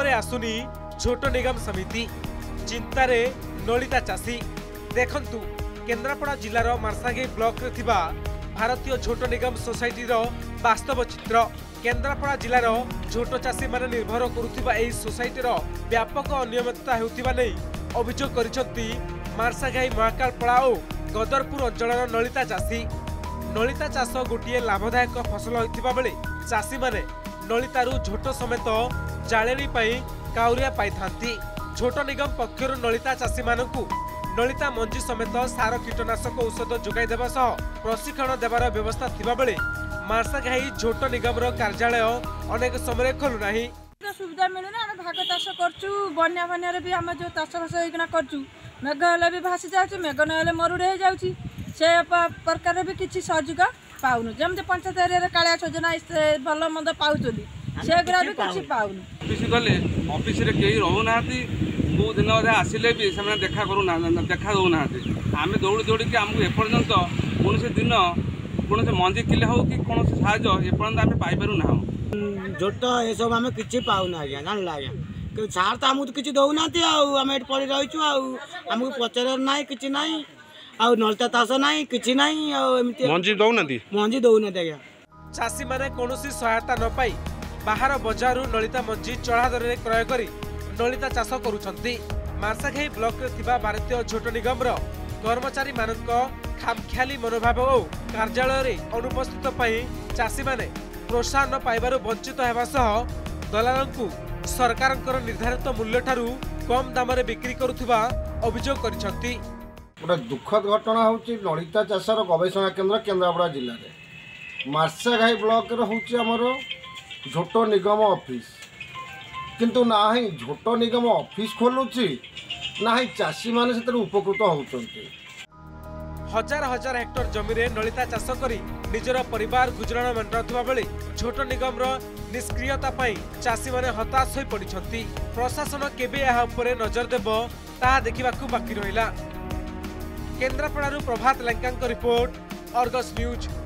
मुंडरे आसुनी झोट निगम समिति चिंतारे नलिता चाषी देखंतु केन्द्रापड़ा जिलार मार्साघाई ब्लॉक रे थिबा भारतीय झोट निगम सोसाइटी रो वास्तव चित्र केन्द्रापड़ा जिलार झोट चाषी माने निर्भर करुथिबा एही सोसाइटी रो व्यापक अनियमितता हेउथिबा नै अभियोग करिसंती मार्साघाई महाकालपड़ा और गदरपुर अंचलर नलिता चाषी नलिता चाष गोटे लाभदायक फसल होइथिबा बेले चाषी माने नलितारू झोट समेत जाळेणी पाई काउरिया पाई थांती झोट निगम पक्षर नलिता चाषी मानकू नलिता मंजी समेत सार कीटनाशक औषध जोगाई देबा सह प्रशिक्षण देवार व्यवस्था थिबा बेले मार्साघाई झोट निगम रो कार्यालय अनेक समय खोलु नाही सुविधा मिलू ना भाग चाष करचु बन्या बन्या रे भी हम जो चाष बास होइकना करचु मेघ हेले भी भासी जाउची मेघ न हेले मरुड़े हो जाउची से प्रकार भी किसी सहयोग पाऊनु जमते पंचायत एरिया कालिया योजना भल मंद पाउछली सेगुरा भी किसी पाऊनु ऑफिस गले ऑफिस रे केही रहू नाथि बहु दिन अधे आसिले भी से देखा करू ना देखा दउ नाथि आमे दौड़ी दौड़ी के हमको एपर्यंत कोनसे दिन कोनसे मंजी किले हो कि कोनसे साहाय्य एपर्यंत आमे पाई पारु ना झोट ए सब आमे किछि पाउना आज्ञा जानला आज्ञा कि सार त हमको किछि दउ नाथि आमे एट पड़ी रहिछु हमको पचर नाही किछि नाही आउ नलता तास नाही किछि नाही एमती मंजी दउ नाथि आज्ञा चाषी माने कोनोसी सहायता न पाई बाहर बजारु नलिता मंजी चढ़ा दर रे क्रय करी नलिता चाष करूछंती मार्साघाई ब्लॉक रे थिबा भारतीय झोट निगम रो कर्मचारी मानक खामख्याली मनोभाव और कार्यालय रे अनुपस्थित पाई चाषी माने प्रोत्साहन पाइबारु वंचित हेबा सह दलालंकु सरकारकर निर्धारित मूल्य ठारू कम दाम रे बिक्री करुथिबा अभियोग करिसंती गोटे दुखद घटना होची नलिता चाषर गवेषणा केन्द्र केन्द्रापड़ा जिले में मार्साघाई ब्लॉक होची हमर झोट निगम ऑफिस किंतु ना ही झोट निगम ऑफिस खोलुची ना ही चाषी माने से उपकृत होउचंती हजार हजार हेक्टर जमी रे नलिता चाष करी निजर परिवार गुजराण मेंटाउथिबा बेले झोट निगम रो निष्क्रियता पाई चाषी माने हताश होई पड़िछंती प्रशासन केबे एहा उपरे नजर देबो ताहा देखिबाकू बाकी रहिला केन्द्रापड़ारू प्रभात लंकांक रिपोर्ट अर्गस न्यूज।